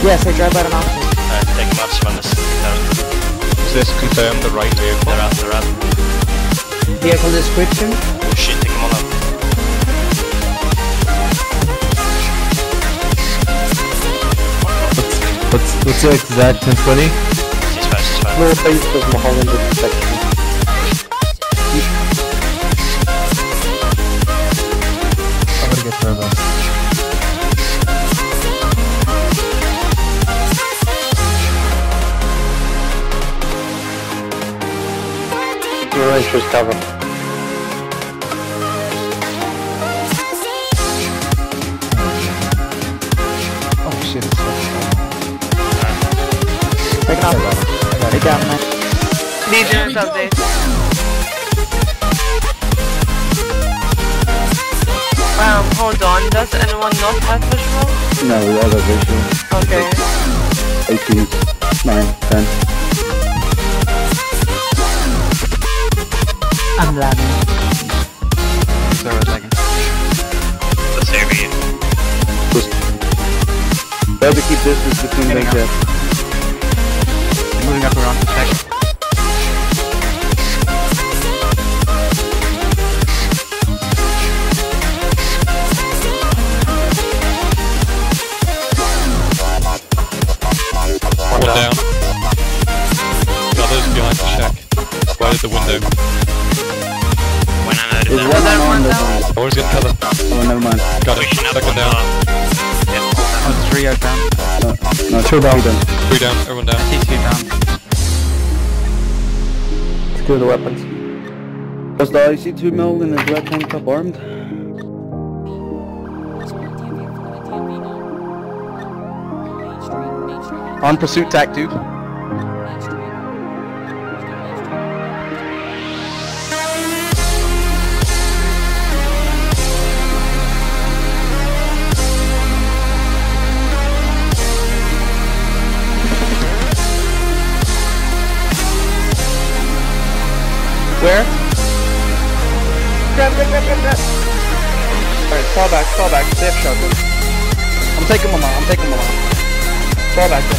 Yes, I drive by the mountain. Take them out to run this down. Is this confirmed the right vehicle? They're out. Vehicle description? Oh shit, take them all out. What's the exact 1020? She's fine. No base of Mulholland inspection. I'm gonna get turbo. Ranger's cover. Oh shit, it's so Take it off. Take it out, man. Legion's update. Hold on. Does anyone not have visual? No, we all have visual. Okay. 18, 9, 10. I'm lagging. sorry, second. Let's say read. Try to keep distance between them. Moving up around the check. One down. The others behind the shack. Right at the window. When I loaded There's them. one on the Always get cover. Oh, never mind. Got it. Second down. Oh, 3 out down. No, 2 down. 3 down. Everyone down. I see 2 down. Secure the weapons. Was the IC2 mil in his left hand top armed? On pursuit, tac 2. Where? Grab. Alright, fall back, safe shot. I'm taking him on. Fall back.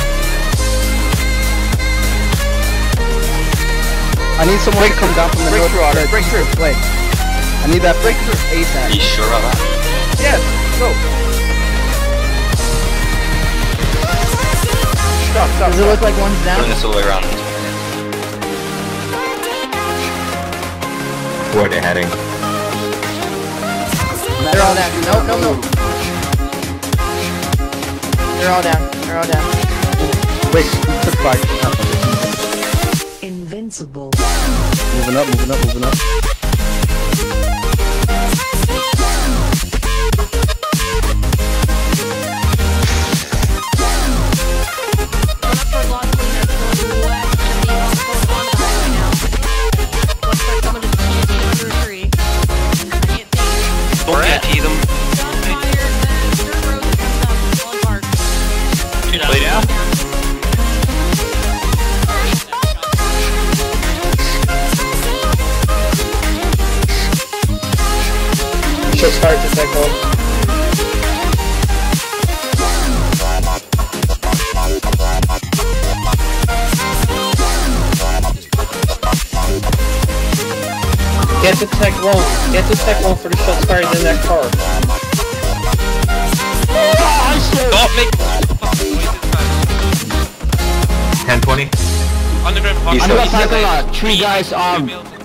I need someone to come down from the north. Breakthrough. Wait. I need that breakthrough ASAP. You sure about that? Yes, go. Stop. Does it look like one's down? Turn this all the way around. Where are they heading? They're all down. No. They're all down. Wait, who took 5? Invincible. Moving up. Don't guarantee them. Lay down. Should start to take hold. Get to tech one for the shots fired in that car. Stop me! 1020? Underground Underground parking lot, 3 guys armed.